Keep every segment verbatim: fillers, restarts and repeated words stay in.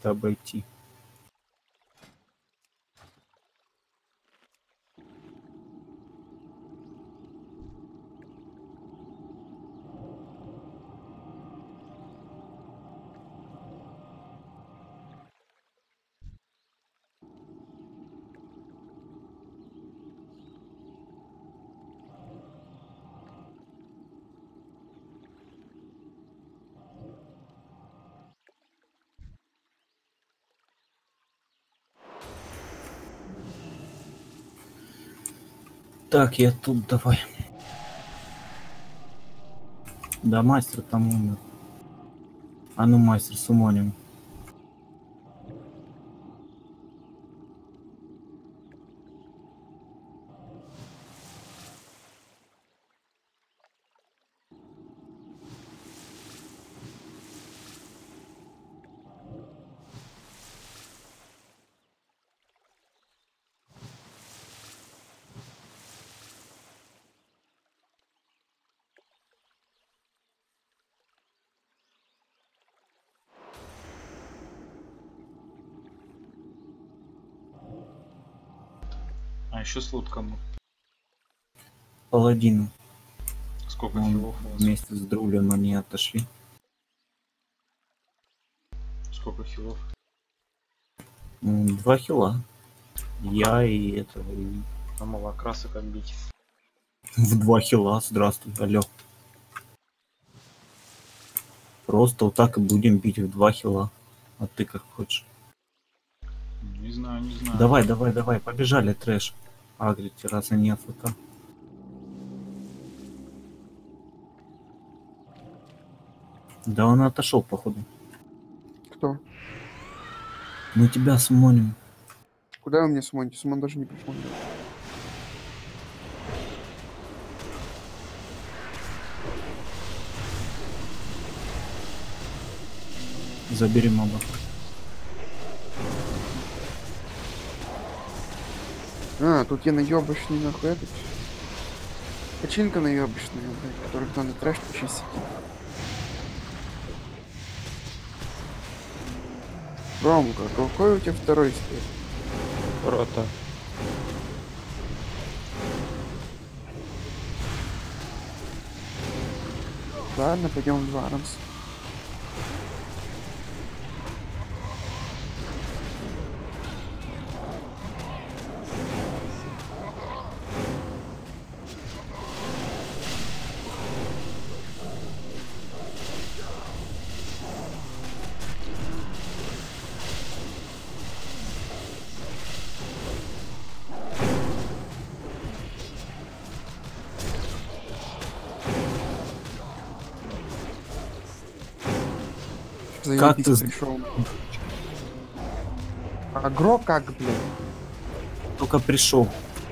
как-то обойти. Так, я тут давай. Да, мастер там умер. А ну, мастер, сумоним. А еще с лутком. Паладину. Сколько Он хилов у вас? вместе с Друлем они отошли. Сколько хилов? М, Два хила. Я и это... и А малокраса как бить? В два хила, здравствуй, алло. Просто вот так и будем бить в два хила. А ты как хочешь. Не знаю, не знаю. Давай, давай, давай, побежали, трэш. Агрите, раз они АФК. Да он отошел, походу. Кто? Мы тебя сумоним. Куда вы меня сумоните? Сумон даже не пришел. Забери моба. А, тут я наебочный нахуй этот. Починка наебочная, блядь, которых надо трэш почистить. Ромка, какой у тебя второй стоит? Рота. Ладно, пойдем в Варанс. Как ты... пришел? Агро как, блядь? Только пришел.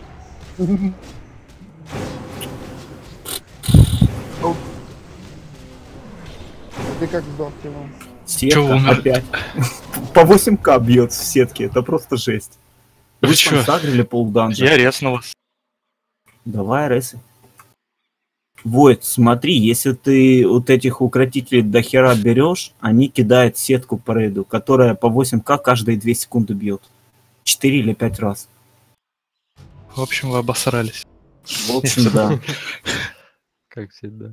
Ты как сдох его? Сетка опять. По восемь ка бьет в сетке, это просто жесть. Вы Вы чё? сагрили полданжа. Я резнул вас. Давай, ресы. Вот, смотри, если ты вот этих укротителей до хера берешь, они кидают сетку по рейду, которая по восемь ка каждые две секунды бьет. четыре или пять раз. В общем, вы обосрались. В общем, да. Как всегда.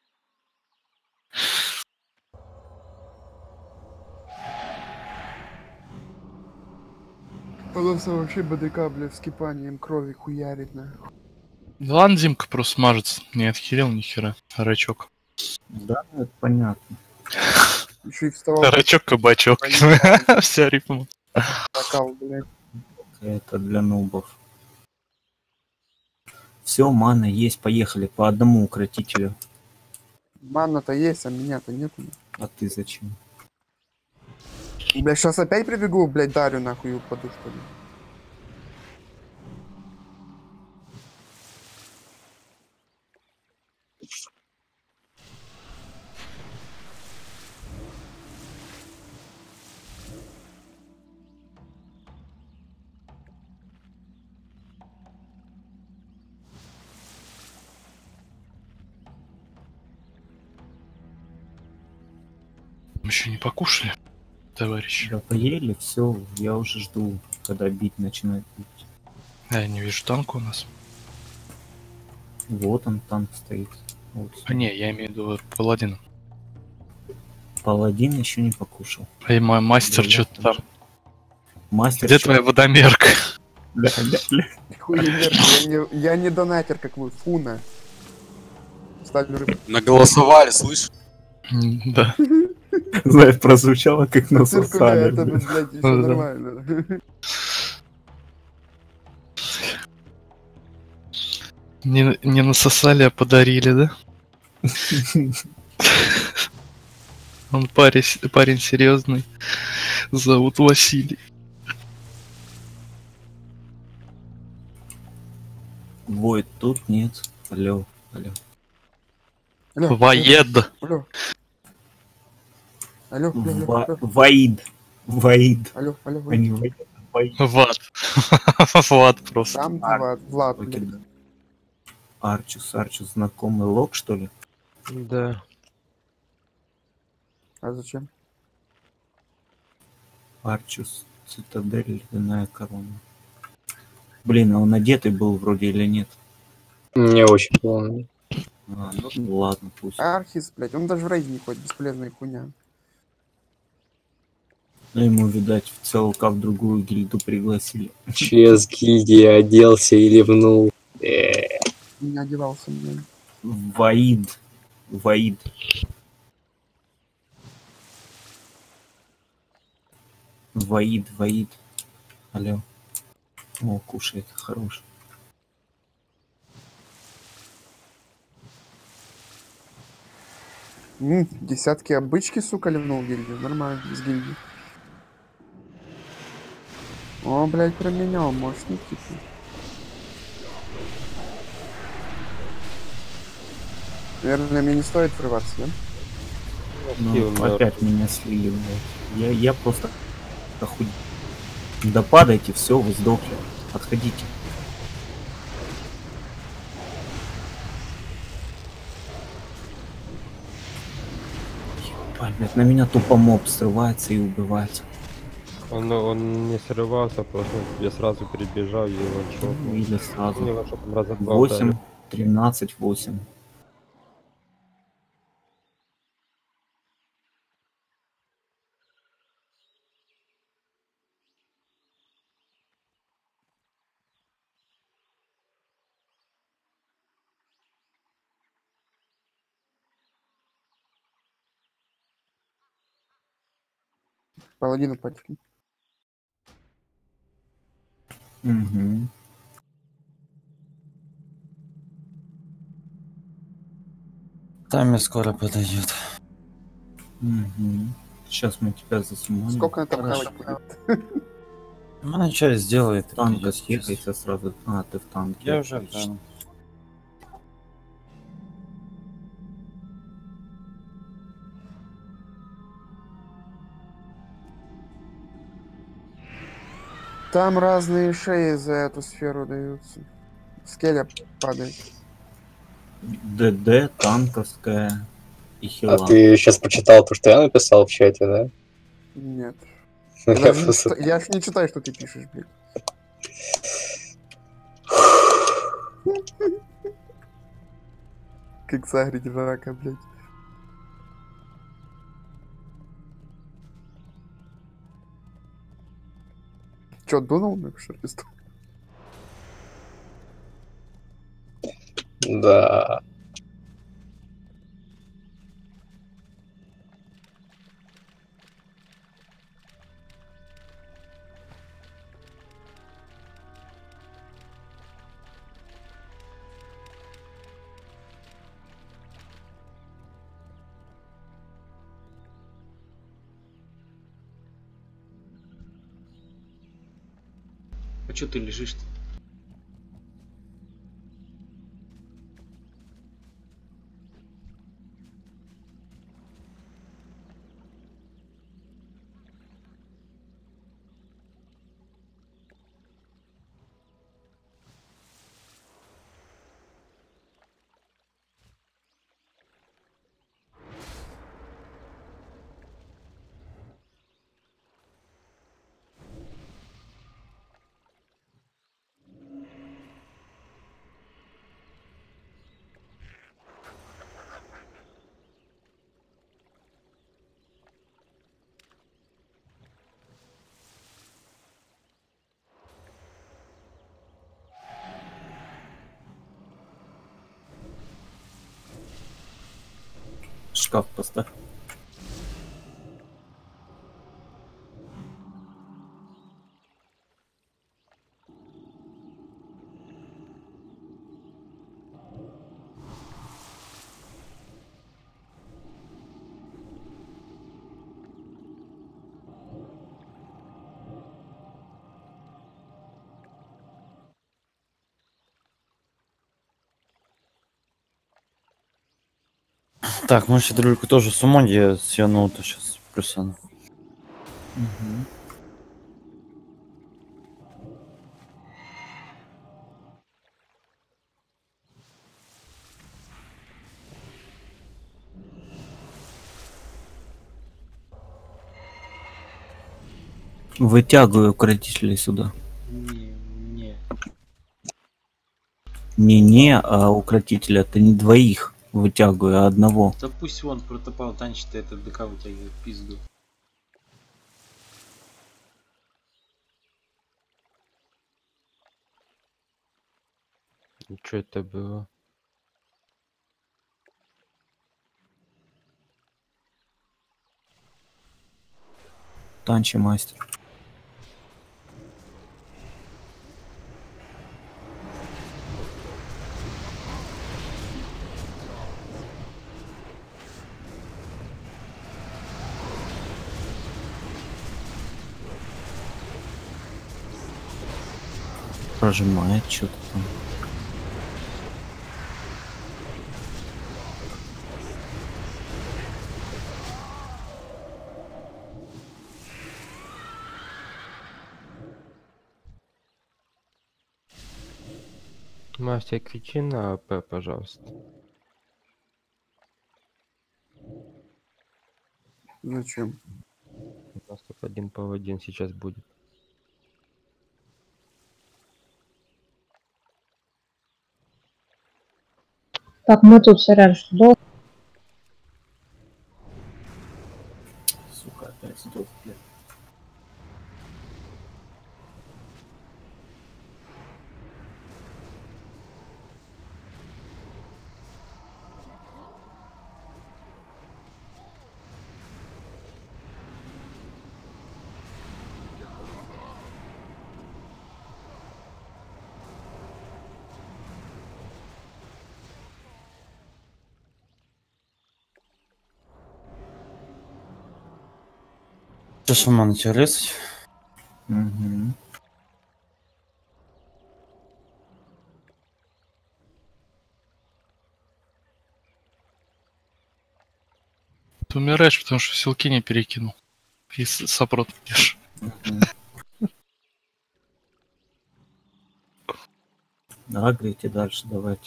Полоса вообще БДК, блядь, вскипанием крови хуярит, нахуй. Да ладно, Димка просто мажется. Не отхилил ни хера. Рачок. Да, это понятно. Еще и вставал. Рачок, кабачок. Вся рифма. Бокал, блядь. Это для нубов. Все, мана есть, поехали по одному укротителю. Манна-то есть, а меня-то нету. А ты зачем? Блядь, сейчас опять прибегу, блядь, Дарю нахуй упаду, что ли. Мы еще не покушали. товарищ. Да поели, все, я уже жду, когда бить начинает бить. Я не вижу танка у нас. Вот он, танк стоит. Вот. А не, я имею в виду паладина. Паладин еще не покушал. Эй, мой мастер, Да, что-то я там. тоже. Мастер Где чё- твоя водомерка? Ля, ля, ля. Хуемер, я не, я не донатер, как вы, фуна. Ставлю рыбу. Наголосовали, слышь? М, Да. Знаешь, прозвучало как насосали. Циркуля, это, блин. блядь, все Ну да. нормально. Не, не насосали, а подарили, да? Он парень, с- парень серьезный. Зовут Василий. Войт тут нет. Алло, алло. Алло, Воед. алло. Алло, алло, алло, Ва- алло, Ваид. Ваид. алло, алло, алло. А не Ваид. Ваид. Ват. Ват просто. Там Влад, Влад, Окей, блядь. да. Арчус, Арчус, знакомый лог, что ли? Да. А зачем? Арчус, цитадель, ледяная корона. Блин, а он одетый был вроде или нет? Не очень помню. А, ну ладно, пусть. Архис, блядь, он даже в рейде не ходит, бесполезная хуйня. Ну, ему, видать, в ЦЛК в другую гильду пригласили. Через гильдии оделся и ливнул. Э, Не одевался, блядь. Ваид. Ваид. Ваид, Ваид. Алло. О, кушает, хорош. М, десятки обычки, сука, ливнул гильдию. Нормально, без гильдии. О, блядь, променял, мощный типа. Наверное, мне не стоит врываться, да? Ну, Килл мёртв. опять меня слили, блядь. Я, я просто охуй. Да падайте, все, вы сдохли. Отходите. Ебать, блядь, на меня тупо моб срывается и убивается. Он, он не срывался, просто я сразу перебежал и Ну, ваншотнул. или Не сразу. ваншотом раза два восемь, ударил. тринадцать, восемь. Паладину пачки. Угу. Таймер скоро подойдет. Угу. Сейчас мы тебя засуманим. Сколько она там Хорошо. хавать будет? Она часть сделает. и Танка придёт сейчас. съехается сразу. А, ты в танке. Я уже отлично. там. Там разные шеи за эту сферу даются. Скеля падает. ДД, танковская и А хила. ты сейчас прочитал то, что я написал в чате, да? Нет. Я, Я даже не просто- чита- я ж не читаю, что ты пишешь, блядь. Как загрить рака, блядь. Чё, дунул на шарписту? Да. А чё ты лежишь-то? шкаф поставь. Так, ну если дружка тоже суммонь, я с ее ноута сейчас плюсану. Угу. Вытягиваю укротителей сюда. Не, не. Не-не, а укротителя это не двоих вытягиваю, а одного. Да пусть вон протопал танчит, этот ДК вытягивает пизду. Что это было? Танчи мастер. Прожимает что-то там. Мастер, кричи на АП, пожалуйста. Зачем? У нас тут один паладин сейчас будет. Так, мы тут, сорян, что долго? Сука, опять сдох, блядь. Что шаман тебя резать? Угу. Ты умираешь, потому что силки не перекинул. И с- сопрот пьешь. Агрите дальше, давайте.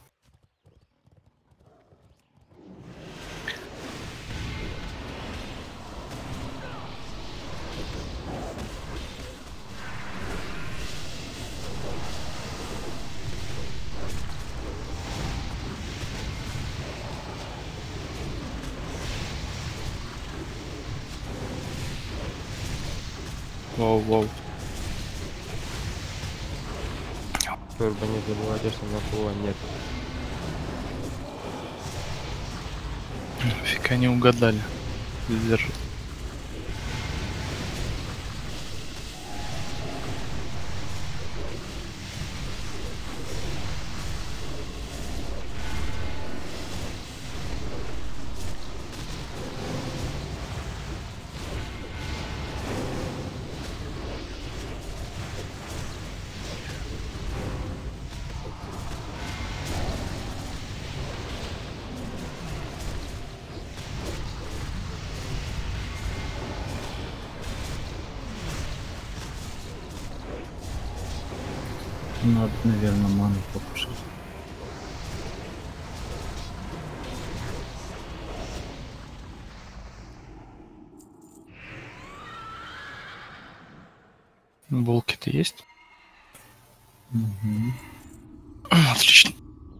Вау, вау. Турбо не забывайте, что на пола нет. Фига не угадали. Держит. Надо, наверное, ману покушать. Волки-то есть? Угу. Отлично.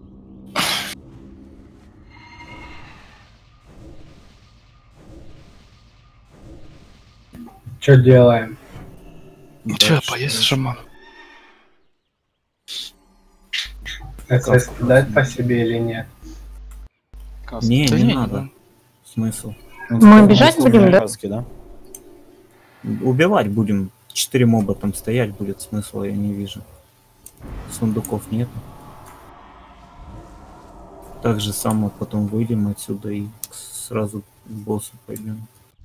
Что делаем? Че, поесть шаман? СС дать по себе или нет? Каст. Не, Да не не, надо. не Смысл? Мы бежать будем, да? Каски, да? Убивать будем. Четыре моба там стоять будет, смысла я не вижу. Сундуков нет. Так же само потом выйдем отсюда и сразу к боссу пойдем.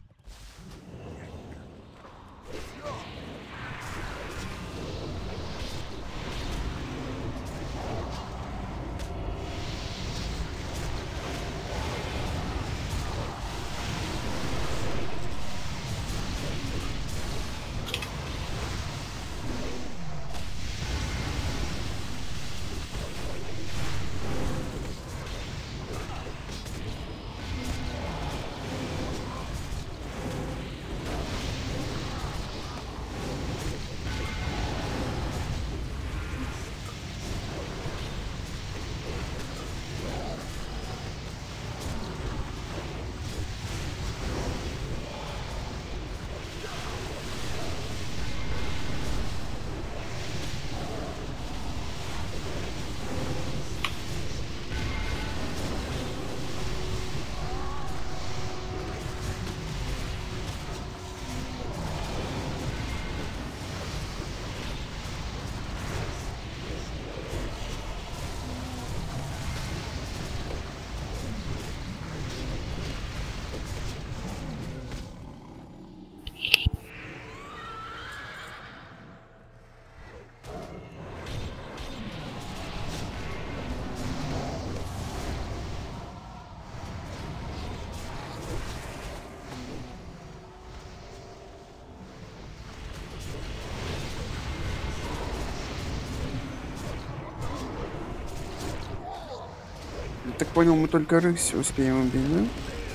Я так понял, мы только рысь успеем убить, да?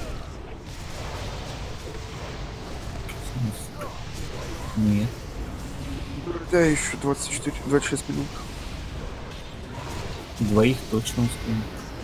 Нет. Да, еще двадцать четыре, двадцать шесть минут. Двоих точно успеем.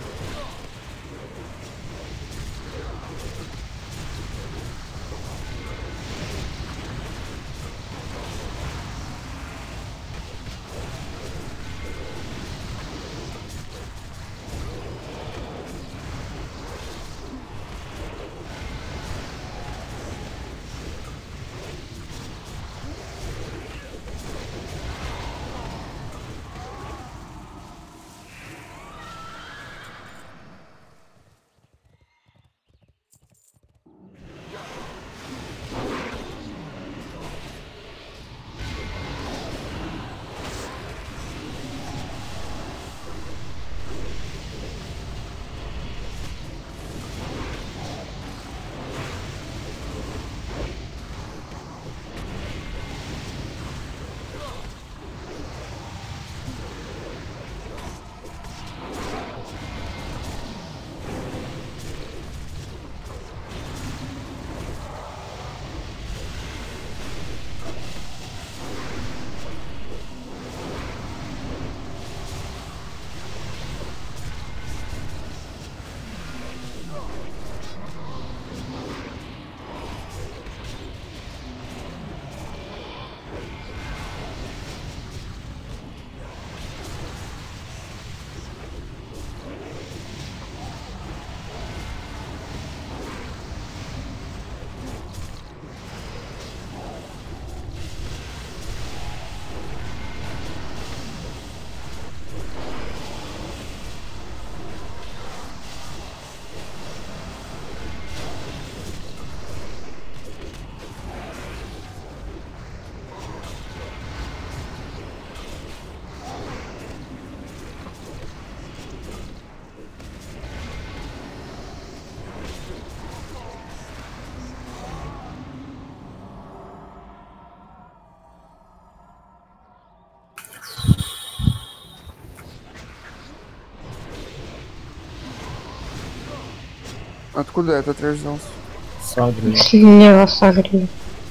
Откуда этот трэш взялся? Сагрили. Слева сагрили.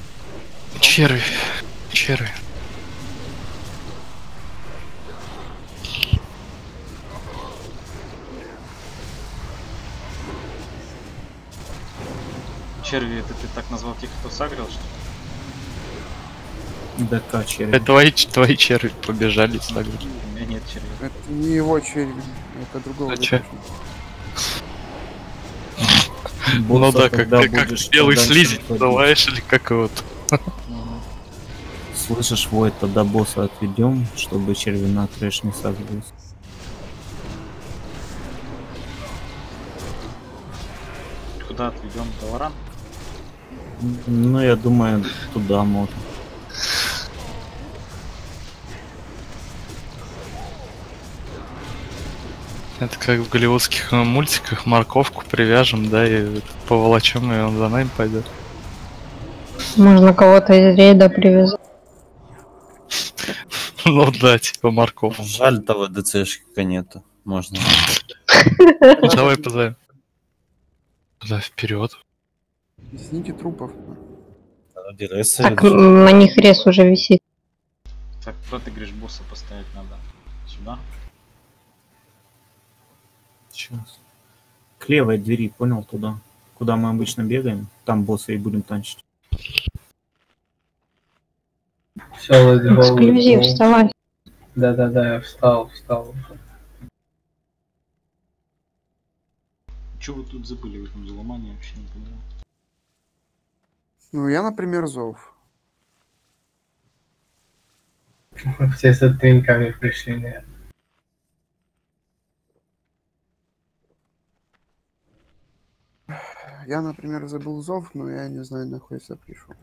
Черви. Черви. Черви, это ты так назвал тех, кто сагрил, что ли? ДК черви. Это твои, твои черви побежали сагрить. У меня нет черви. Это не его черви, это другого. А чё? точно. Ну Босса, да, как, когда как, как будешь белый подальше слизень отходить. называешь, или как его там. Слышишь, Войт, тогда босса отведем, чтобы червяна трэш не сожглись. Куда отведем? Долоран? Ну, я думаю, туда можно. Это как в голливудских э, мультиках, морковку привяжем, да, и поволочем, и он за нами пойдет. Можно кого-то из рейда привязать. Ну да, типа морковку. Жаль, того ДЦшника нету. Можно. Ну, давай позовем. Да, вперед. Снимите трупов. Ради реса Так, или- м, на них рез уже висит. Так, куда ты говоришь, босса поставить надо? Сюда? Сейчас. К левой двери, понял, туда. Куда мы обычно бегаем, там босса и будем танчить. Все, let's go, Эксклюзив, let's go. вставай. Да-да-да, я встал, встал уже. Че вы тут забыли в этом заломании, вообще не понимаю. Ну, я, например, зов. Все с оттынками пришли, наверное. Я, например, забыл зов, но я не знаю, нахуй я пришел.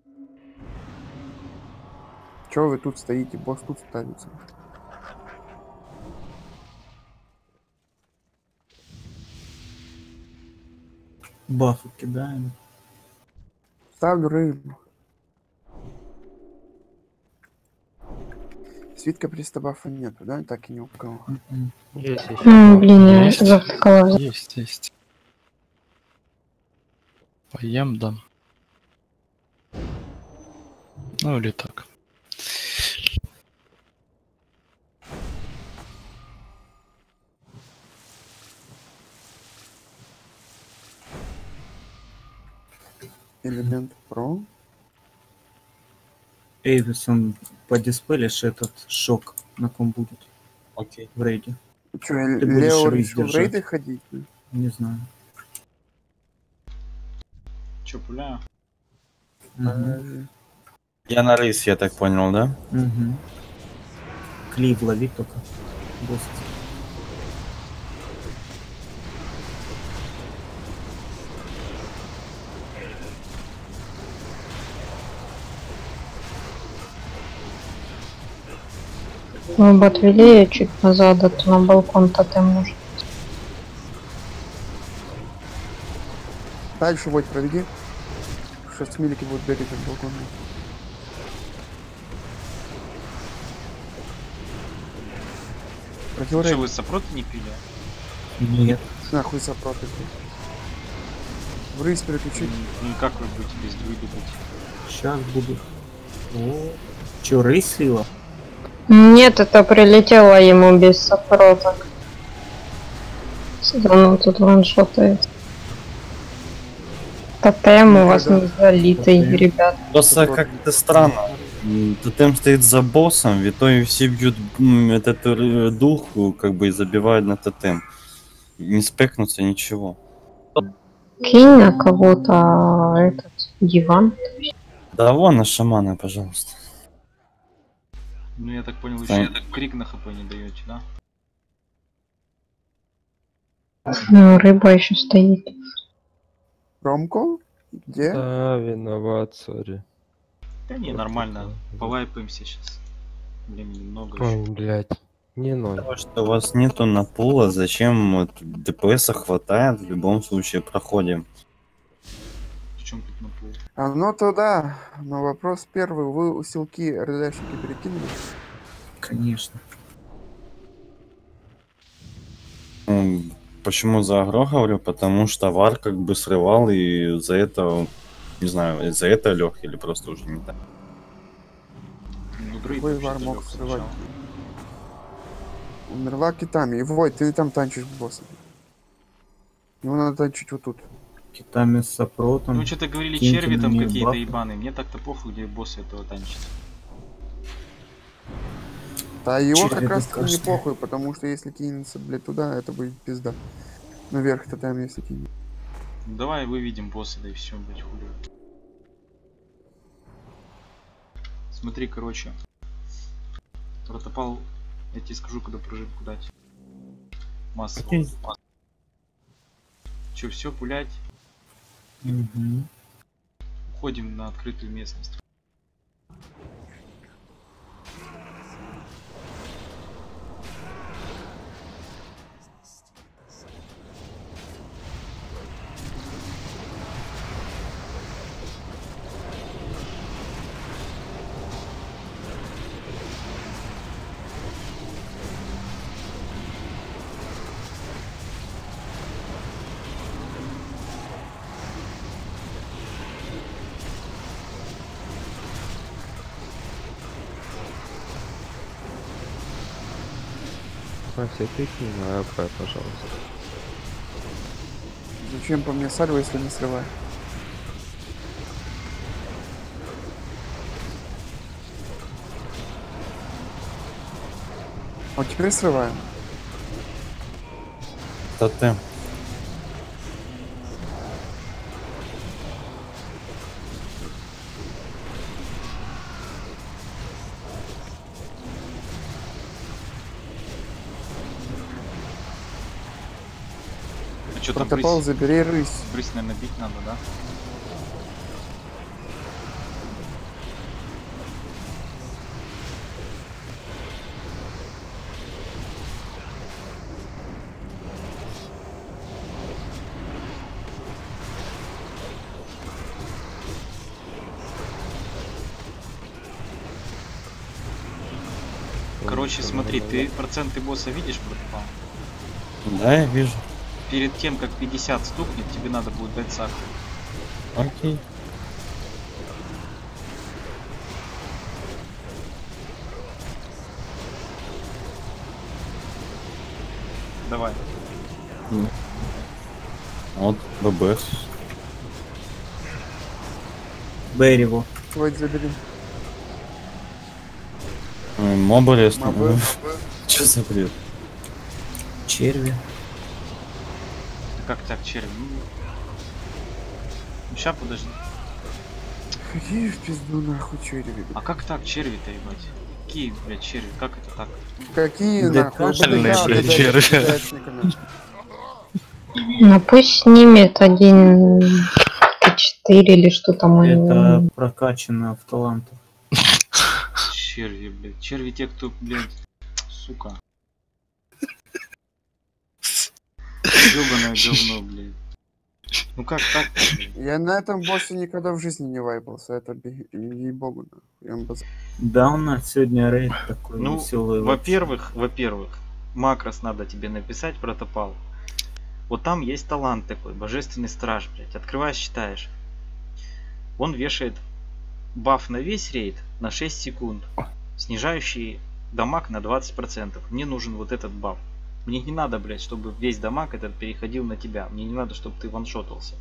Чё вы тут стоите? Босс тут ставится. Бафы кидаем. Ставлю рыбу. Свитка пристабафа нету, да? Так и ни у кого. М-м. Есть еще. М, блин, я Есть. завтыкала. Есть, есть. Поем, да. Ну или так. Элемент про. Эйвисон, подиспелишь этот шок, на ком будет Окей. в рейде? Чё, Ты будешь Лео рейд решил в держать. рейды ходить? Да? Не знаю. Че, пуляю? Мгм. Я на рейс, я так понял, да? Мгм. Клив ловить только. Босс. Мы бы отвели чуть назад, а то на балкон тотем может. Дальше вот проведи. Сейчас милики будут бегать от балкона. Че, Противрейд. вы сопроты не пили? Нет. Нахуй сопроты. В рейс переключить. Ну и как вы будете без друида быть? Сейчас буду. О, чё, рейс слила? Нет, это прилетело ему без сопроток. Он тут ваншотает. Тотем у вас не залитый, Тотем. ребят. Просто как-то странно. М, Тотем стоит за боссом, в итоге все бьют м, этот э, дух, как бы и забивают на тотем. Не спекнуться, ничего. Кинь на кого-то этот диван. Да вон на шамана, пожалуйста. Ну я так понял, Да. еще крик на хп не даете, да? Ну, рыба еще стоит. Ромко? Где? Да, виноват, сори. Да не, Вот нормально. это. Повайпаемся сейчас. Времени много Ой, еще. блядь. Не ноль. Потому что у вас нету напула, зачем вот ДПСа хватает, в любом случае проходим. В чем тут напул? А ну то да. Но вопрос первый. Вы у силки РДшники перекинули? Конечно. Ну, почему за агро говорю? Потому что вар как бы срывал и за это, не знаю, за это лег или просто уже не так. Ну, друид Какой вообще-то вар мог лёг срывать? сначала. Умерла китами. И Вой, ты там танчишь босса. Его надо танчить вот тут. Китами с сопротом. Ну что-то говорили, киньте черви на там неё какие-то бафы. ебаные. Мне так-то похуй, где босс этого танчит. Да его Черви как раз ДКшные. не похуй, потому что если кинется, блядь, туда, это будет пизда. Наверх то там если кинет. Давай выведем босса, да и все, блять, хули. Смотри, короче. Протопал, я тебе скажу, когда пружинку дать. Массово. Окей. Че, все, пулять? Угу. Уходим на открытую местность. Все тыкни на АП, пожалуйста. Зачем по мне сальва, если не срываю? Вот теперь срываем. Тотем. Что там, Протопал, брысь? забери рысь. Брысь, наверное, бить надо, да? Короче, смотри, ты проценты босса видишь, протопал? Да, я вижу. Перед тем, как пятьдесят стукнет, тебе надо будет дать сахар. Окей. Давай. Вот, ББ. Бэри его. Вот забери. Моба лесный. Мобы. Че за бред? Черви. Как так, черви? Ну, ща, подожди. Какие в пизду нахуй черви? А как так, черви-то, ебать? Какие, блядь, черви? Как это так? Какие Да нахуй? кашельные, БДК, блядь, БДК, черви. БДКшниками. Ну пусть снимет один четыре или что там у Это него. прокачано в талантах. Черви, блядь. Черви те, кто, блядь, сука. Ёбаное говно, блядь. Ну как так, блядь? Я на этом боссе никогда в жизни не вайпался, это би- ей-богу. нахуй. Я вам баз- Да, у нас сегодня рейд такой Ну, веселый. во-первых, во-первых, макрос надо тебе написать, протопал. Вот там есть талант такой, божественный страж, блядь. Открываешь, читаешь. Он вешает баф на весь рейд на шесть секунд, снижающий дамаг на двадцать процентов. Мне нужен вот этот баф. Мне не надо, блядь, чтобы весь дамаг этот переходил на тебя. Мне не надо, чтобы ты ваншотался.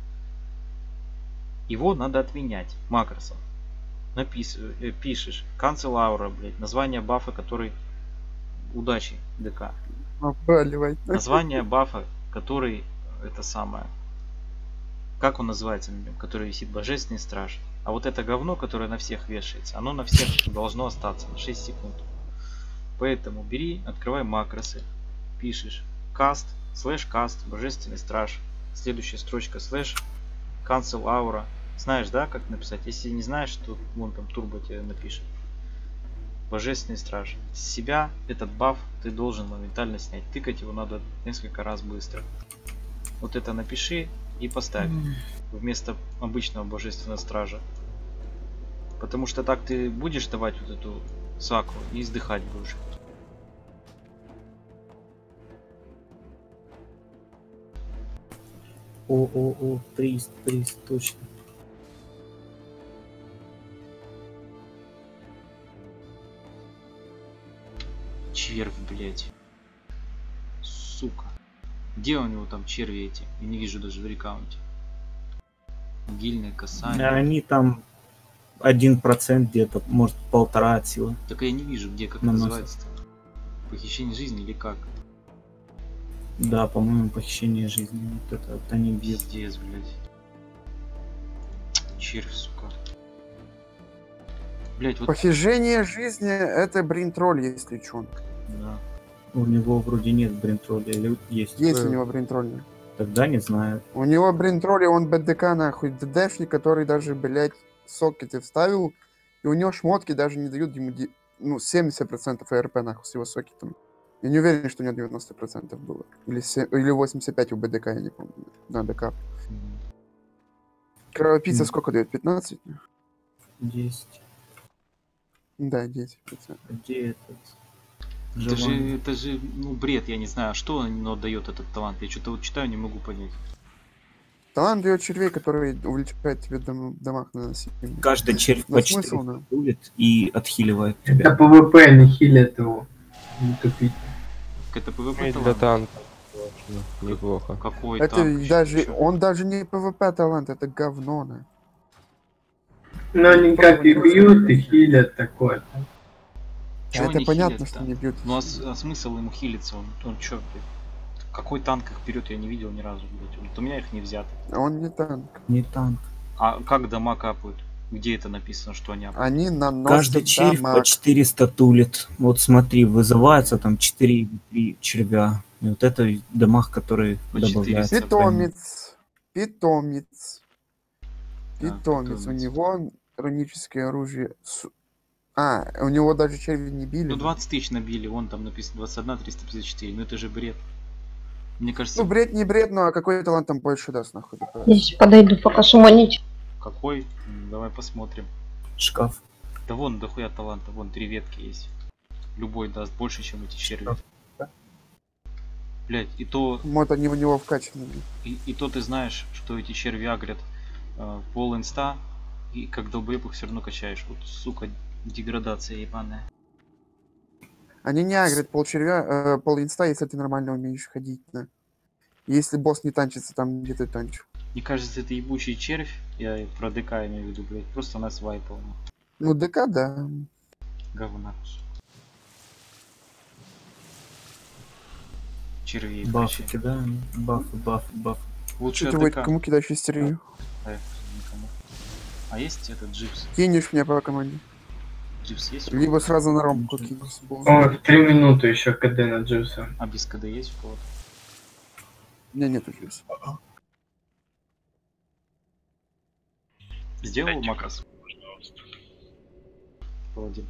Его надо отменять макросом. Напис... э, Пишешь cancel aura, блядь, название бафа, который удачи ДК. Обваливай. Название бафа, который это самое. Как он называется, который висит, божественный страж. А вот это говно, которое на всех вешается, оно на всех должно остаться на шесть секунд. Поэтому бери, открывай макросы, пишешь cast, слэш cast, божественный страж, следующая строчка слэш cancel aura. Знаешь, да, как написать? Если не знаешь, то вон там турбо тебе напишет. Божественный страж. С себя этот баф ты должен моментально снять. Тыкать его надо несколько раз быстро. Вот это напиши и поставь вместо обычного божественного стража. Потому что так ты будешь давать вот эту саку и издыхать будешь. О, о, о, приз, приз, точно. Червь, блять. Сука. Где у него там черви эти? Я не вижу даже в рекаунте. Гильное касание. Они там один процент где-то, может полтора от силы. Так я не вижу, где, как На называется-то. Похищение жизни или как? Да, по-моему, похищение жизни. Вот это вот они бьют. Пиздец, блядь. Червь, сука. Блять, вот... Похищение жизни это брин-тролль, если чё. Да. У него вроде нет брин-тролля, или есть? Есть у него брин-тролль. Тогда не знаю. У него брин-тролль, он БДК нахуй, ДДшник, который даже, блять, сокеты вставил, и у него шмотки даже не дают ему, ну, семьдесят процентов АРП нахуй с его сокетом. Я не уверен, что у него девяносто процентов было. Или, семь, или восемьдесят пять у БДК, я не помню. На ДК. Кровопийца mm. сколько дает? пятнадцать? десять. Да, десять процентов. Где этот? Это же, это же, ну, бред, я не знаю, что оно дает этот талант. Я что-то вот читаю, не могу понять. Талант дает червей, которые увеличивают тебе дом, дамаг на носителя. Каждый червь по четыре будет и отхиливает тебя. Это ПВП, не хилит его. Не тупить. Это ПВП для танка. Неплохо. Какой это танк? даже, он даже не ПВП талант, это говно, на. Но они как и бьют, и хилят такое. А это понятно, что не бьют. Ну а, а смысл ему хилиться? Он, он чё, блядь? Какой танк их берет, я не видел ни разу, блядь. Вот у меня их не взято. А он не танк. Не танк. А как дома капают? Где это написано, что они капают? Они наносят Каждый червь дамаг. по четыреста тулит. Вот смотри, вызывается там четыре червя. И вот это дамаг, который по добавляется. Питомец. Питомец. Да, Питомец. питомец. У него руническое оружие. А, у него даже черви не били. Ну двадцать тысяч набили, вон там написано двадцать один триста пятьдесят четыре. Ну это же бред. Мне кажется... Ну бред не бред, но какой талант там больше даст, нахуй. Здесь подойду, пока шуманить. Какой? М, Давай посмотрим. Шкаф. Да вон дохуя таланта, вон три ветки есть. Любой даст больше, чем эти черви. Блять, и то... Вот они у него вкачаны. И, и то ты знаешь, что эти черви агрят э, пол инста, и как долбоеб их все равно качаешь. Вот, сука, деградация ебаная. Они не агрят пол червя, э, пол инста, если ты нормально умеешь ходить, да. Если босс не танчится там, где ты танчишь. Мне кажется, это ебучий червь, я про ДК имею в виду, блядь, просто нас вайпал. Ну ДК, да. Говна. Червей. Бафы кидаем. Бафы, бафы, бафы. Лучше Ты АДК. кому кидаешь истерию? А, никому. А есть этот джипс? Кинешь меня по команде. Джипс есть? Либо сразу на ромку кинешь. О, три минуты еще КД на Дживса. А без КД есть у кого-то? У меня нету джипса. Сделал Макас? Паладин.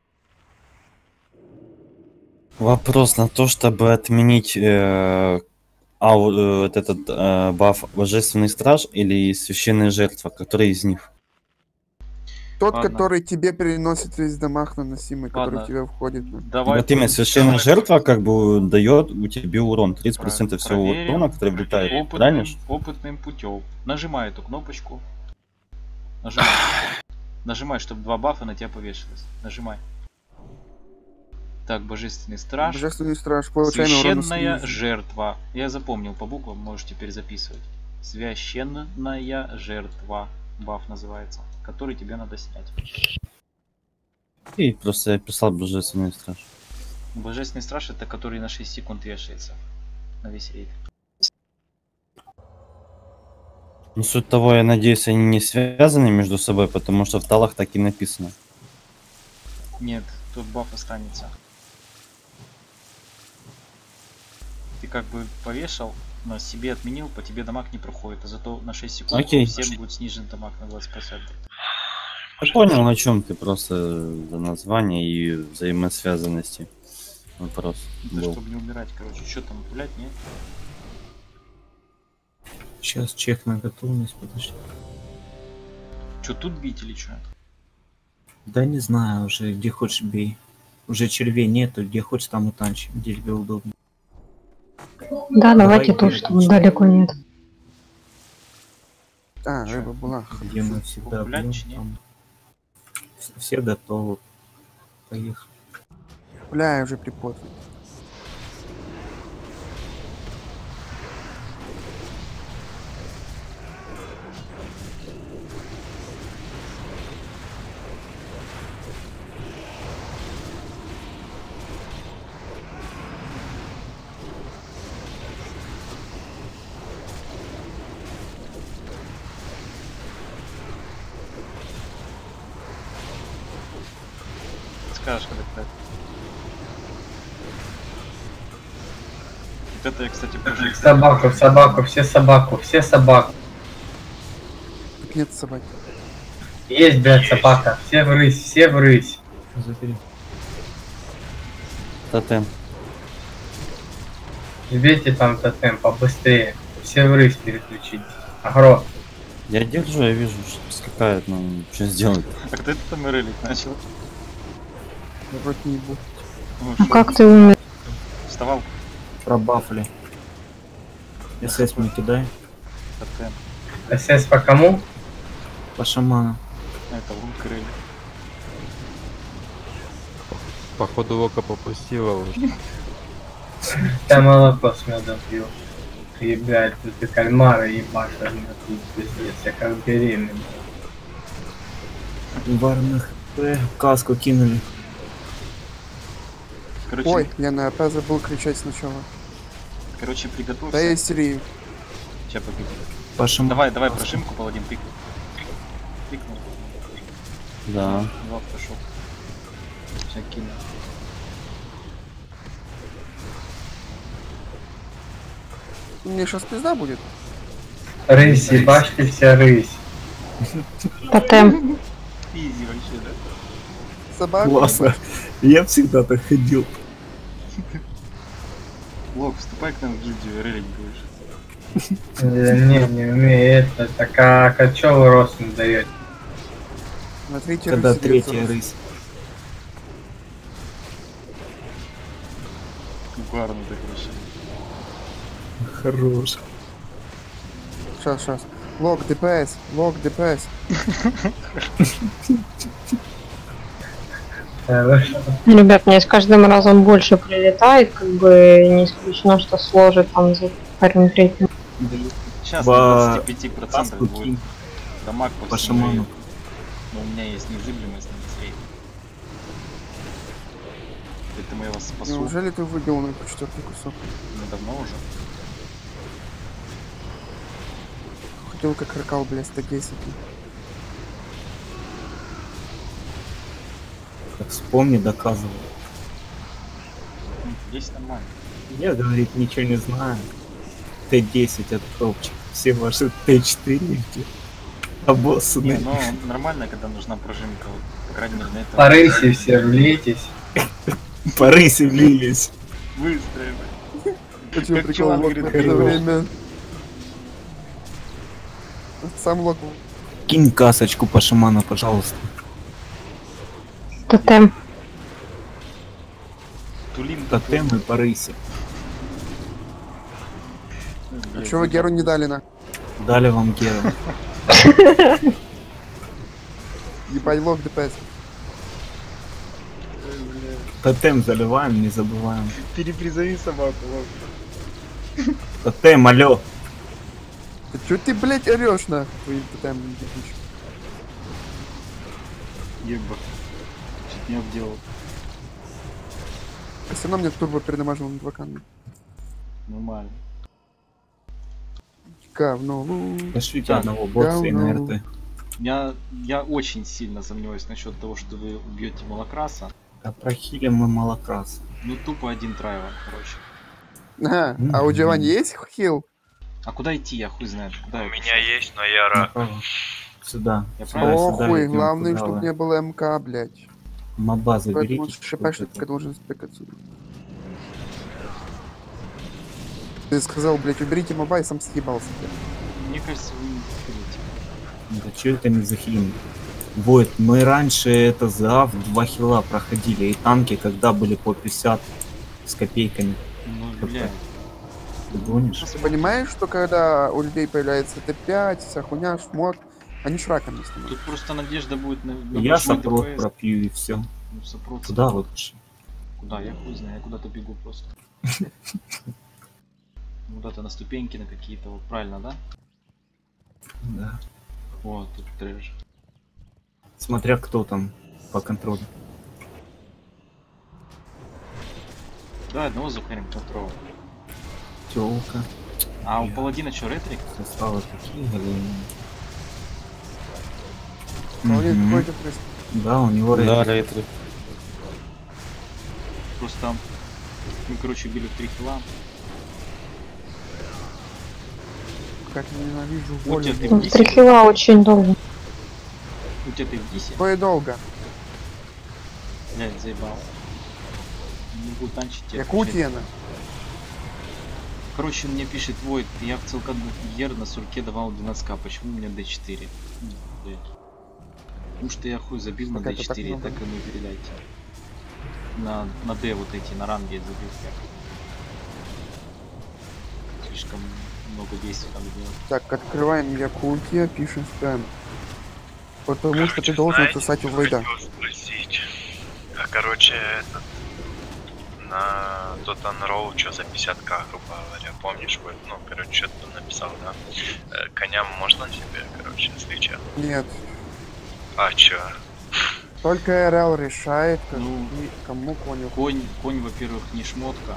Вопрос на то, чтобы отменить э, а, вот этот э, баф Божественный Страж или Священная Жертва, который из них? Тот, Ладно. который тебе переносит весь дамаг наносимый, который Ладно. в тебя входит. Да. Давай. Вот именно Священная Жертва как бы дает у тебе урон, тридцать процентов всего Проверим. урона, который влетает. Опытным, Правильно? опытным путем. Нажимай эту кнопочку. Нажимай. Нажимай, чтобы два бафа на тебя повешалось. Нажимай. Так, Божественный Страж. Божественный страж, получаем урон. Священная жертва. Я запомнил по буквам, можешь теперь записывать. Священная жертва. Баф называется. Который тебе надо снять. И просто я писал Божественный Страж. Божественный Страж это который на шесть секунд вешается. На весь рейд. Ну, суть того, я надеюсь, они не связаны между собой, потому что в талах так и написано. Нет, тут баф останется. Ты как бы повешал, но себе отменил, по тебе дамаг не проходит, а зато на шесть секунд Окей. всем будет снижен дамаг на двадцать процентов. Я понял, о чем ты, просто за название и взаимосвязанности. Вопрос Это был. чтобы не умирать, короче. Что там, гулять, нет? Сейчас чек на готовность, подожди. Что, тут бить или что? Да не знаю уже, где хочешь бей. Уже червей нету, где хочешь там и танчи, где тебе удобно. Да, давайте Давай, то, что далеко нет. А, Чё? рыба была. Где мы всегда Гулять, бьем, чи нет? там. Вс- Все готовы. Поехали. Бля, я уже припотный. скажешь, когда это. Вот это я, кстати, тоже... Собаку, собаку, все собаку, все собаку. Нет собаки. Есть, блядь, собака. Все в рысь, все в рысь. Забери. Тотем. Ждите там тотем побыстрее. Все в рысь переключить. Агро. Я держу, я вижу, что скакает, но что сделать? А кто это там релик начал? Я вроде не буду. Ну, Ну шо? как ты умер? Вставал Пробафли. СС мне кидай. тотем. СС по кому? По шаману. Это лук релик. Походу Лока попустила уже. Я молоко с медом пью. Ебать, тут и кальмары ебашь, а мне тут пиздец, я как беременный. Варных П. Каску кинули. Короче, Ой, я на АП забыл кричать сначала. короче, приготовься. Да я серию. Сейчас погоди. По шаману. Давай, давай прожимку, паладин, тыкни. Тыкнул. Да. Два прошел. Сейчас кину. Мне сейчас пизда будет. Рысь, ебашьте все рысь. Тотем. Изи вообще, да? Собака. Классно. Я всегда так ходил. Лок, вступай к нам в гильдию, релик будешь. Э, Не, не умею это. Так а, а чё вы рост не даете? На третьей Когда рысе третья берется. рысь. Угарно так вообще. Хорош. Сейчас, сейчас. Лог ДПС, лог ДПС. Хорошо. Ребят, мне с каждым разом больше прилетает, как бы не исключено, что сложит там за вторым третьим. Сейчас По на двадцати пяти процентах Каску будет кинь. дамаг по, По всему шаману. рейду. Но у меня есть незыблемость на средний. Поэтому я вас спасу. Неужели ты выбил на четвертый кусок? Ну, давно уже. Хотел как ракал, блядь, сто десять. Так вспомни, доказывай. Ну, здесь нормально. Я, говорит, ничего не знаю. Т десять это топчик. Все ваши Т четыре эти обоссаны. Не, ну нормально, когда нужна прожимка. Вот, по крайней мере, на этом. По рысе все влейтесь. По рысе влились. Выстроены. Почему Как прикол чувак лог говорит, в это хорош. время? Сам лог. Кинь касочку по шаману, пожалуйста. Тотем. Тулин Тотем и по рысе. А чё вы Геру не дали на? Дали вам Геру. Ебать, лог ДПС. Тотем заливаем, не забываем. Перепризови собаку, лок. Тотем, алё. Ты чё ты, блядь, орёшь на твоим тотемом, дебич? Еба. Чуть не обделал. А всё равно мне турбо передамажил на два камня. Нормально. Говно. лу. Пошлите одного босса и на РТ. Я, я очень сильно сомневаюсь насчет того, что вы убьете Малокраса. А прохилим мы молокрас. Ну тупо один трайван, короче. Ага, а у Джованни есть хил? А куда идти, я хуй знает. Куда У я меня пошел? есть, но я ра... Направо. Сюда. Я Сюда, правильно? сюда Охуй, идём, главное, куда чтобы вы. не было МК, блядь. Моба Поэтому заберите. ШПшник должен спек отсюда. Ты сказал, блядь, уберите моба и сам съебался, блядь. Мне кажется, вы не захилите. Да чё это не захилим? Вот, мы раньше это за в два хила проходили, и танки, когда были по пятьдесят с копейками. Ну, бля. Ты гонишь? Ты понимаешь, что когда у людей появляется Т пять, вся хуйня, шмот, они шраками становятся. Тут просто надежда будет на, на Я большой сопрот ДПС. пропью и все. Ну, сопрот, Куда сопрот. вы пошли? Куда? Я хуй знаю, я куда-то бегу просто. Куда-то на ступеньки на какие-то, вот правильно, да? Да. Вот, тут трэш. Смотря кто там по контролю. Да, одного захарим контрол. Тёлка. А у паладина что, ретрик? Составы такие голодные. Паладин Мгм. какой-то пресс. Да, у него Да, рейтинг. рейтинг. Просто мы, короче, били в три хила. Как ненавижу У волю. тебя ты в Ну, дисе? три хила очень долго. У тебя ты в дисе? То и долго. Блядь, заебал. Не буду танчить тебя. Якутия, на. Короче, мне пишет Войт, я в целка Ер на сурке давал двенадцать ка, почему у меня дэ четыре? Блядь. Потому что я хуй забил на Так дэ это так четыре, много. так и мы передайте. На, на D вот эти, на ранге я забил. Слишком много действий там делать. Так, открываем Якутия, пишем спам. Потому что ты должен отсосать у Войда. Спросить. А короче, этот на Total Row что за пятьдесят ка, грубо говоря, помнишь, вы, ну, короче, что-то написал, да? Э, коням можно себе, короче, слича? Нет. А чё? Только эр эл решает, как Ну, и кому коню. Конь, конь, во-первых, не шмотка.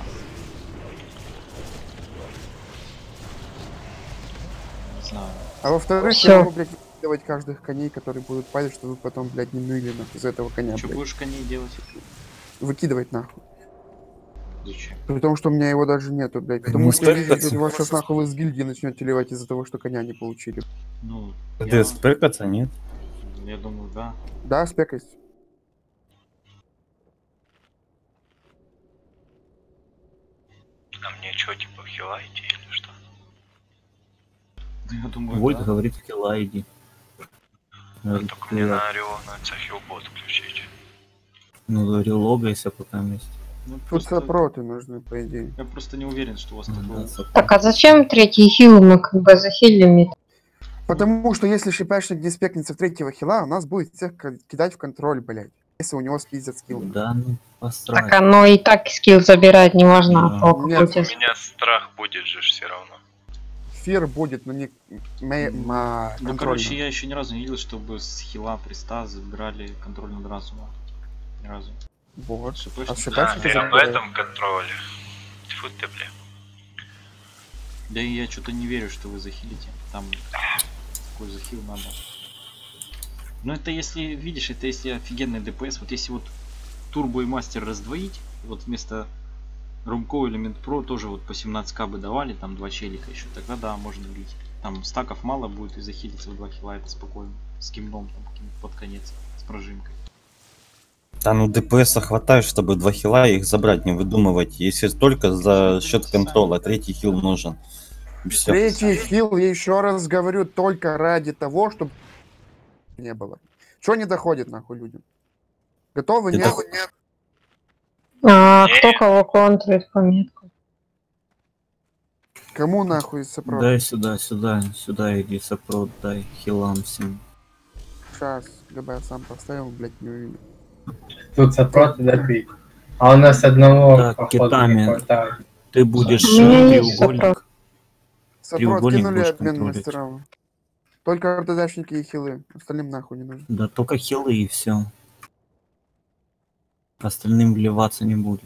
Не знаю. А во-вторых, Всё. я могу, блядь, делать каждых коней, которые будут падать, чтобы вы потом, блядь, не ныли нахуй из этого коня, Что блядь. будешь коней делать? Выкидывать нахуй. Зачем? При том, что у меня его даже нету, блядь. Потому что я вижу, спрятаться. что вас сейчас нахуй вы из гильдии начнете ливать из-за того, что коня не получили. Ну, Ты я, спрятаться, нет? я думаю, да. Да, спекайся. А мне чё, типа, хила идти или что? Я думаю, Войт да. говорит, в хила иди. Говорит, Только мне «Хила». на Ориона хилбот включить. Ну, релогайся пока вместе. Ну, Тут просто- сопроты нужны, по идее. Я просто не уверен, что у вас такое. Так, а зачем третий хил? Мы как бы захилим. Потому что если шипяшник не спекнется в третьего хила, у нас будет всех ка- кидать в контроль, блядь. Если у него спиздят скилл. Да, ну, посрать. Так оно и так скилл забирать, неважно, Да. а то Нет, какой У у тебя. меня страх будет же все равно. Фир будет, но не ме- ма- Ну, контрольно. короче, я еще ни разу не видел, чтобы с хила приста забирали контроль над разумом. Ни разу. Вот. Шипэшник- А Да, шипяшники я в забирают. этом контроле. Тьфу ты, бля. Да и я что-то не верю, что вы захилите. Там какой захил надо. Ну это если, видишь, это если офигенный ДПС. Вот если вот турбо и мастер раздвоить, вот вместо Румко Элемент Про тоже вот по семнадцать ка бы давали, там два челика еще, тогда да, можно бить. Там стаков мало будет и захилиться в два хила, это спокойно. С гимном там каким-то под конец, с прожимкой. Да ну ДПСа хватает, чтобы два хила их забрать, не выдумывать. Если только за счет контроля, третий хил нужен. Всё. Третий хил, я еще раз говорю, только ради того, чтобы не было. Чё не доходит нахуй людям? Готовы? Ты Нет? дох- Нет. А кто кого контрит по метку? Кому нахуй сопрот? Дай сюда, сюда, сюда иди, сопрот, дай хилам всем. Сейчас, ГБ сам поставил, блядь, не увидел. Тут сопроты добить. А у нас одного, Так, походу, китами. не хватает. Ты будешь У меня э, есть треугольник. сопрот. Сопрот Треугольник кинули будешь обмен контролить. мастерам. Только РТДшники и хилы. Остальным нахуй не нужно. Да только хилы и все. Остальным вливаться не будет.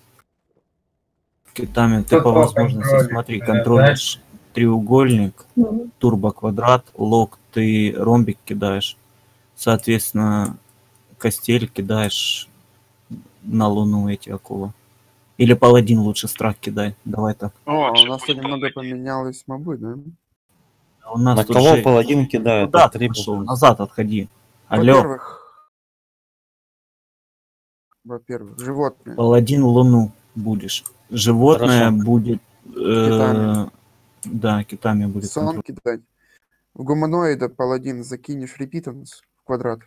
Китами ты Тут по по возможности контролю, смотри, да, контролишь треугольник, Мгм. турбо квадрат, лог, ты ромбик кидаешь. Соответственно, костель кидаешь на луну эти акулы. Или паладин лучше страх кидай. Давай так. О, Лучше у нас пусть тут немного паладин. поменялось мобы, да? А у нас На тут кого же- паладин кидает? Куда а ты три пошел? будет. Назад отходи. Алло, Во-первых, во-первых, животные. паладин луну будешь. Животное Хорошо. будет... э, Китами. да, китами будет. Сон контроль. кидать. В гуманоида паладин закинешь репитанс в квадрат.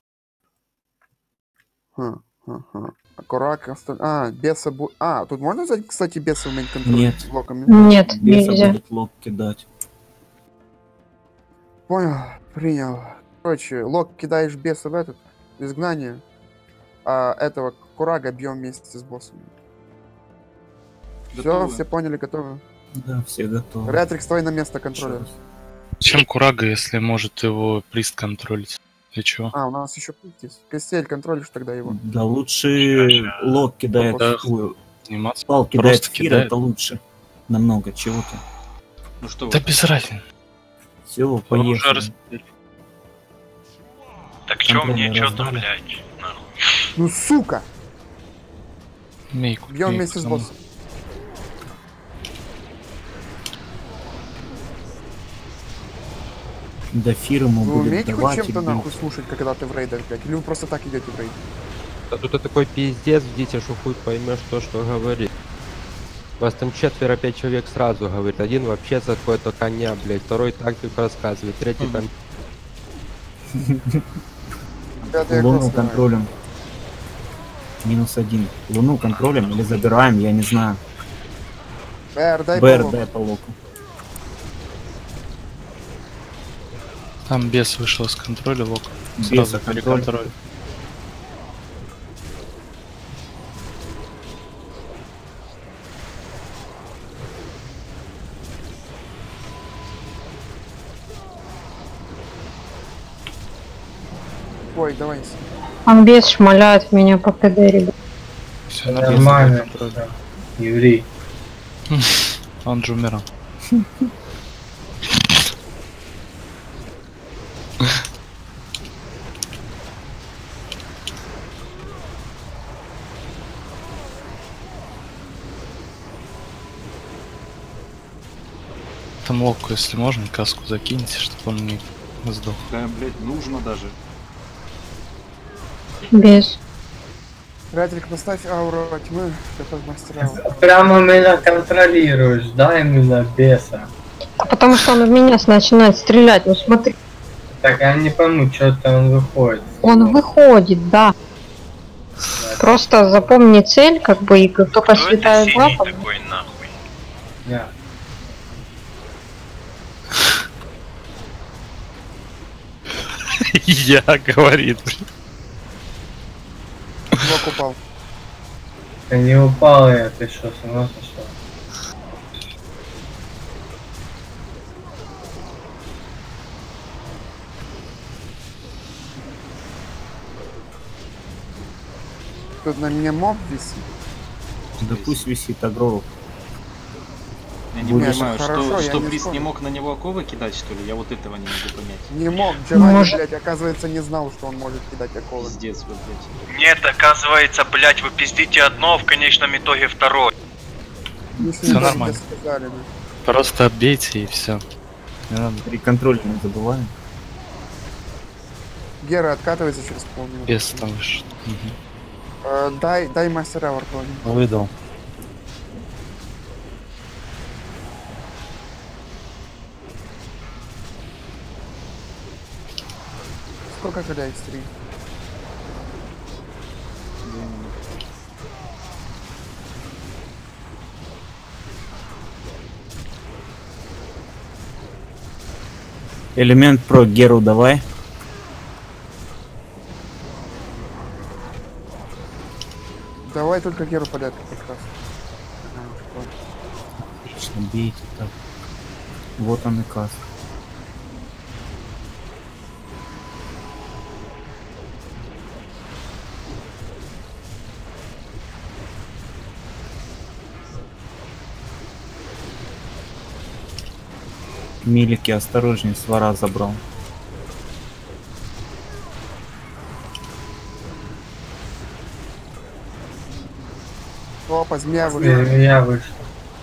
Ха, ха, ха. А Курак оста- А, беса бу... А, тут можно взять, кстати, беса в мейн-контроль? Нет. с блоками? Нет, Беса нельзя. будет лог кидать. Понял, принял. Короче, лок кидаешь беса в этот, в изгнание, а этого Курага бьем вместе с боссом. Все, Готовы? все поняли, готовы. Да, все готовы. Ретрикс, стой на место контроля. Сейчас. Чем Курага, если может его прист контролить? Для чего? А, у нас еще здесь. Костель, контролишь тогда его. Да лучше лог кидает Да. в хую. Заниматься? Пал кидает Просто в хир, кидает. это лучше. Намного. Чего ты? Ну что вы? Да без разницы. Все, Он уже поехали. распределил. Так чё Контроль мне, не чё-то, раздали. блядь, нахуй. Ну сука! Мейку. Бьем мейку вместе с за мной. боссом. Дафир ему Вы будет умеете хоть давать. чем-то и бить. нахуй слушать, когда ты в рейдах, блядь? Или вы просто так идете в рейд? Да тут это такой пиздец, дети, что хуй поймешь то, что говорит. Вас там четверо-пять человек сразу говорит. Один вообще за какое-то коня, блядь. Второй тактику рассказывает. Третий там... Пятый Луну аккорд контролем. Минус один. Луну контролем или забираем, я не знаю. Бэр, дай Бэр, по дай по локу. Там бес вышел из контроля, лок. Беса Сразу контроль. переконтроль. Ой, давай. Он бес шмаляет меня по КД, ребят. Все Нормально. Еврей. Он же умирал. Там локу, если можно, каску закиньте, чтобы он не сдох. Да, блять, нужно даже. Без. Радик, поставь ауру тьмы, как мастера. Прямо меня контролируешь, дай именно беса. А потому что он в меня начинает стрелять, ну смотри. Так я не пойму, что-то он выходит. Он выходит, да. Просто запомни цель, как бы, и как только Кто это светает синий лапа. такой нахуй? Я. Я, говорит. Блок упал. Да не упал я, ты что, с ума сошел? Тут на меня моб висит. Да пусть висит агро. Я не Нет, понимаю, хорошо, что, я что не Близ спорю. не мог на него оковы кидать, что ли? Я вот этого не могу понять. Не мог, Джованни, Может- блядь, оказывается, не знал, что он может кидать оковы. Пиздец, вы, блядь. Нет, оказывается, блять, вы пиздите одно, в конечном итоге второе. Если Всё бы нормально. тебе сказали, да. Просто оббейте и все. Не надо. При контроле не забываем. Гера откатывается через полминуты. Бес там вышел. Мгм. Э, дай, дай мастера варкони. Выдал. Сколько когда есть три? Элемент про Геру давай. Давай только Геру подряд как раз. Ага, вот. Отлично, бейте так. Вот он и каст. Милики, осторожней, свара забрал. Опа, змея Я, вышла. я вышел.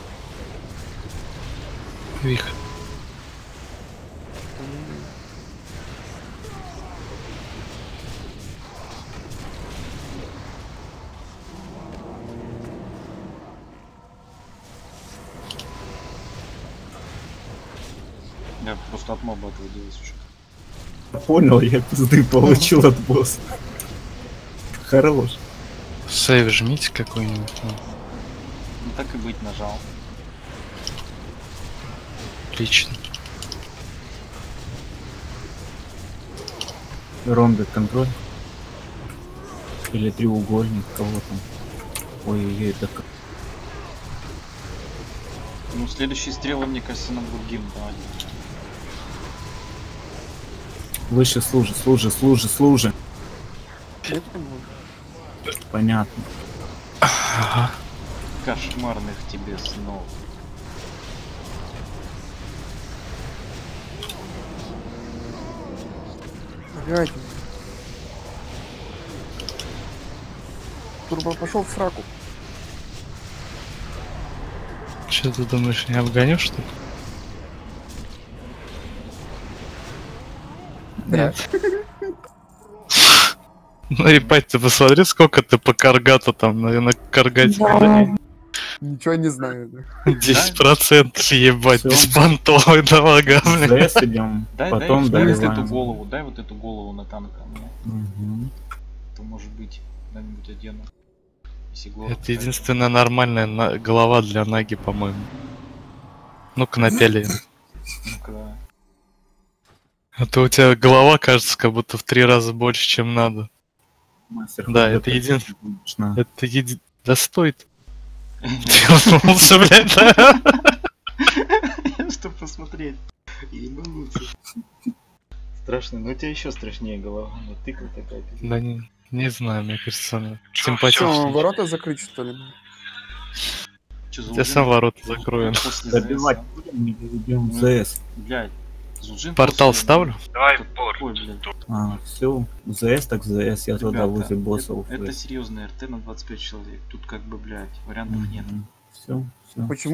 Вих. Я просто от моба отводилась уже. Понял, я пизды получил от босса. Хорош. Сейв жмите какой-нибудь. ну, Ну так и быть, нажал. Отлично. Ромбик контроль. Или треугольник, кого там. Ой-ой-ой, так. Ну, следующие стрелы, мне кажется, нам другим давать. Выше служи, служи, служи, служи. Понятно. Ага. Кошмарных тебе снов. Блядь. Турбо пошел в сраку. Что ты думаешь, не обгоню, что ли? Нет. Ну, ебать, ты посмотри, сколько ты по каргату там, на, на каргате. Да. Ничего не знаю. десять процентов, ебать, Всё. беспонтовый домага, блин. ЗС идем, Дай, потом дай, дай вот эту доливаем. голову, дай вот эту голову на танк. мне. Мгм. То может быть когда-нибудь одену. Если глохнет, Это дай. единственная нормальная на- голова для Наги, по-моему. Ну-ка, напяли. Ну-ка, давай. А то у тебя голова кажется, как будто в три раза больше, чем надо. Мастер Да, Хэ это Дэ един- конечно. Это еди... Да стой ты. Ебнулся, блядь, да? Чтобы посмотреть. Ебануться. Страшно, но у тебя еще страшнее голова. Вот тыква такая. Да не, не знаю, мне кажется, она Что, симпатичная. ворота закрыть, что ли? Чё, Я Зулджин? сам ворота закрою. После Добивать ЗС, будем или идем Ну, ЗС? блядь. Зулджин Портал после- ставлю? Давай Тут пор. такой, блядь. А, все, ЗС так ЗС, я туда Ребята, возле босса это, это уфлю. серьезный РТ на двадцать пять человек. Тут как бы, блядь, вариантов нет. Все, все. Почему